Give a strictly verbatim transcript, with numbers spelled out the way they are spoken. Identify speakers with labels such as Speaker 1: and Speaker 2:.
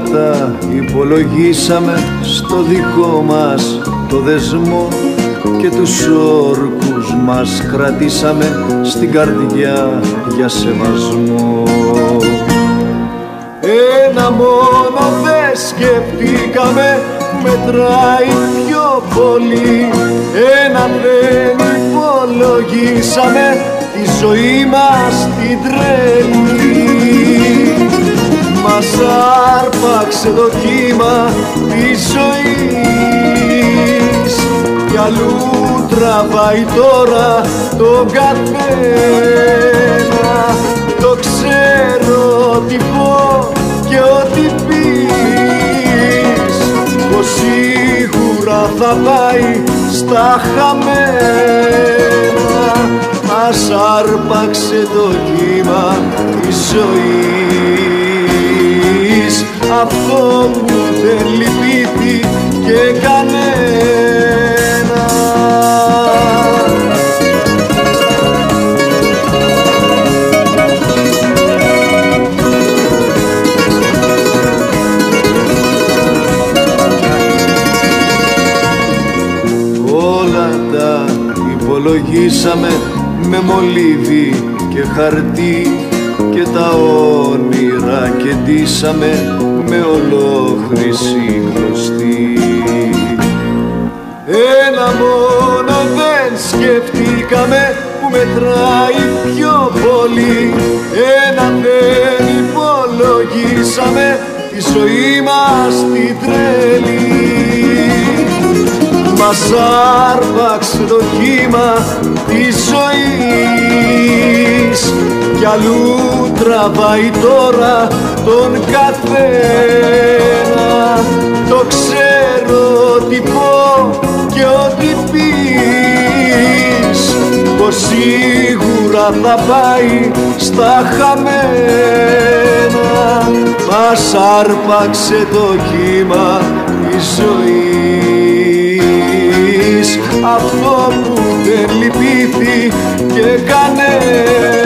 Speaker 1: τα υπολογίσαμε στο δικό μας το δεσμό και τους όρκους μας κρατήσαμε στην καρδιά για σεβασμό. Ένα μόνο δε σκεφτήκαμε που μετράει πιο πολύ, ένα δεν υπολογίσαμε τη ζωή μας την τρέλη. Μας άρπαξε το κύμα της ζωής κι αλλού τραβάει τώρα τον καθένα. Το ξέρω τι πω και ό,τι πεις, πως σίγουρα θα πάει στα χαμένα. Μας άρπαξε το κύμα της ζωής, αυτό που δεν λυπήθη και κανένα. Όλα τα υπολογίσαμε με μολύβι και χαρτί και τα όνειρα κεντήσαμε με ολόχρυση κλωστή. Ένα μόνο δεν σκεφτήκαμε που μετράει πιο πολύ, ένα δεν υπολογίσαμε τη ζωή μας την τρέλη. Μας άρπαξε το κύμα της ζωής κι αλλού τραβάει τώρα τον καθένα. Το ξέρω τι πω και ό,τι πεις, πως σίγουρα θα πάει στα χαμένα. Μας άρπαξε το κύμα της ζωής, αυτό που δεν λυπήθη και κανένα.